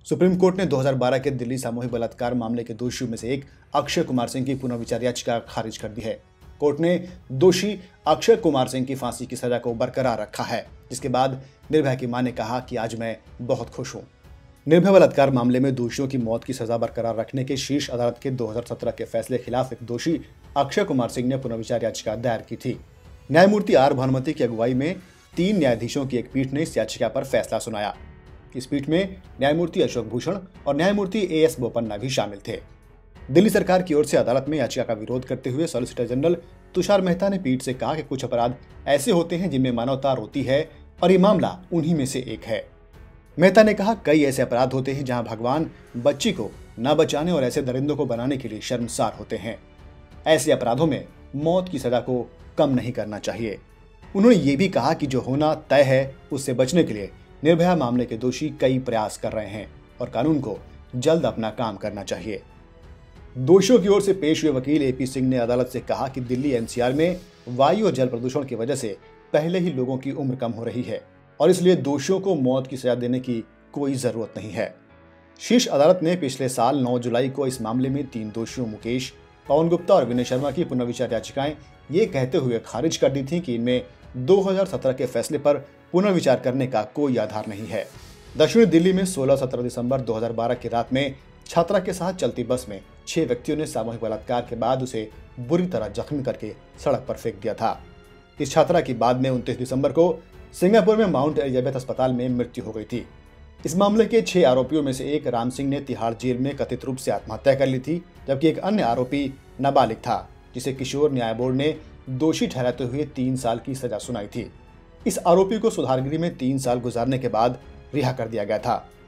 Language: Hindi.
सुप्रीम कोर्ट ने 2012 के दिल्ली सामूहिक बलात्कार मामले के दोषियों में से एक अक्षय कुमार सिंह की पुनर्विचार याचिका खारिज कर दी है। कोर्ट ने दोषी अक्षय कुमार सिंह की फांसी की सजा को बरकरार रखा है, जिसके बाद निर्भया की मां ने कहा कि आज मैं बहुत खुश हूं। निर्भया बलात्कार मामले में दोषियों की मौत की सजा बरकरार रखने के शीर्ष अदालत के 2017 के फैसले के खिलाफ एक दोषी अक्षय कुमार सिंह ने पुनर्विचार याचिका दायर की थी। न्यायमूर्ति आर भानुमति की अगुवाई में 3 न्यायाधीशों की एक पीठ ने इस याचिका पर फैसला सुनाया। इस पीठ में न्यायमूर्ति अशोक भूषण और न्यायमूर्ति एएस बोपन्ना भी शामिल थे। दिल्ली सरकार की ओर से अदालत में याचिका का विरोध करते हुए सॉलिसिटर जनरल तुषार मेहता ने पीठ से कहा कि कुछ अपराध ऐसे होते हैं जिनमें मानवता रोती है और ये मामला उन्हीं में से एक है। मेहता ने कहा, कई ऐसे अपराध होते हैं जहां भगवान बच्ची को न बचाने और ऐसे दरिंदों को बनाने के लिए शर्मसार होते हैं। ऐसे अपराधों में मौत की सजा को कम नहीं करना चाहिए। उन्होंने ये भी कहा कि जो होना तय है उससे बचने के लिए निर्भया मामले के दोषी कई प्रयास कर रहे हैं और कानून को जल्द अपना काम करना चाहिए। दोषियों की ओर से पेश हुए वकील एपी सिंह ने अदालत से कहा कि दिल्ली एनसीआर में वायु और जल प्रदूषण की वजह से पहले ही लोगों की उम्र कम हो रही है और इसलिए दोषियों को मौत की सजा देने की कोई जरूरत नहीं है। शीर्ष अदालत ने पिछले साल 9 जुलाई को इस मामले में 3 दोषियों मुकेश, पवन गुप्ता और विनय शर्मा की पुनर्विचार याचिकाएं ये कहते हुए खारिज कर दी थी कि इनमें 2017 के फैसले पर पुनर्विचार करने का कोई आधार नहीं है। दक्षिणी दिल्ली में 16-17 दिसंबर 2012 की रात में छात्रा के साथ चलती बस में 6 व्यक्तियों ने सामूहिक बलात्कार के बाद उसे बुरी तरह जख्मी करके सड़क पर फेंक दिया था। इस छात्रा की बाद में 29 दिसंबर को सिंगापुर में माउंट एलिजाबेथ अस्पताल में मृत्यु हो गई थी। इस मामले के 6 आरोपियों में से एक राम सिंह ने तिहाड़ जेल में कथित रूप से आत्महत्या कर ली थी, जबकि एक अन्य आरोपी नाबालिग था जिसे किशोर न्याय बोर्ड ने दोषी ठहराते हुए 3 साल की सजा सुनाई थी। इस आरोपी को सुधारगृह में 3 साल गुजारने के बाद रिहा कर दिया गया था।